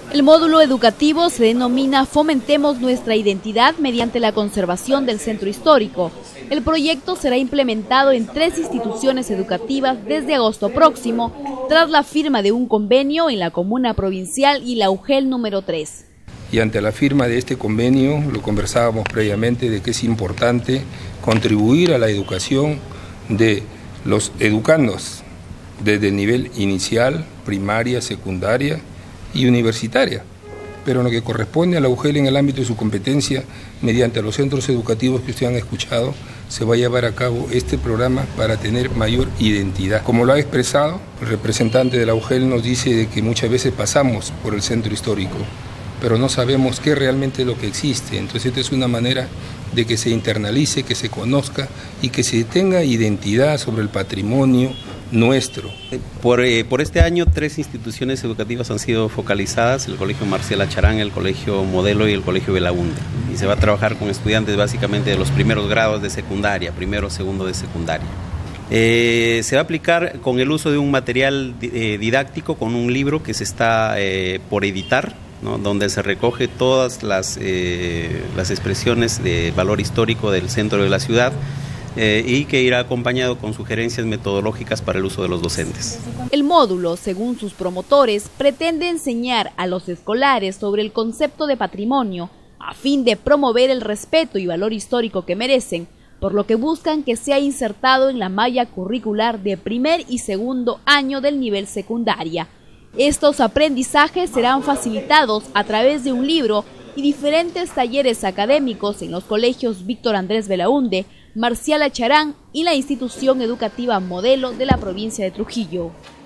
El módulo educativo se denomina Fomentemos nuestra identidad mediante la conservación del centro histórico. El proyecto será implementado en 3 instituciones educativas desde agosto próximo, tras la firma de un convenio en la comuna provincial y la UGEL número 3. Y ante la firma de este convenio, lo conversábamos previamente de que es importante contribuir a la educación de los educandos desde el nivel inicial, primaria, secundaria y universitaria, pero en lo que corresponde a la UGEL en el ámbito de su competencia, mediante los centros educativos que ustedes han escuchado, se va a llevar a cabo este programa para tener mayor identidad. Como lo ha expresado, el representante de la UGEL nos dice de que muchas veces pasamos por el centro histórico, pero no sabemos qué realmente es lo que existe. Entonces esta es una manera de que se internalice, que se conozca y que se tenga identidad sobre el patrimonio nuestro. Por este año 3 instituciones educativas han sido focalizadas: el Colegio Marciala Charán, el Colegio Modelo y el Colegio Belaunde. Y se va a trabajar con estudiantes básicamente de los primeros grados de secundaria, primero, segundo de secundaria. Se va a aplicar con el uso de un material didáctico, con un libro que se está por editar, ¿no?, donde se recoge todas las expresiones de valor histórico del centro de la ciudad, y que irá acompañado con sugerencias metodológicas para el uso de los docentes. El módulo, según sus promotores, pretende enseñar a los escolares sobre el concepto de patrimonio a fin de promover el respeto y valor histórico que merecen, por lo que buscan que sea insertado en la malla curricular de primer y segundo año del nivel secundaria. Estos aprendizajes serán facilitados a través de un libro y diferentes talleres académicos en los colegios Víctor Andrés Belaunde, Marciala Charán y la institución educativa Modelo de la provincia de Trujillo.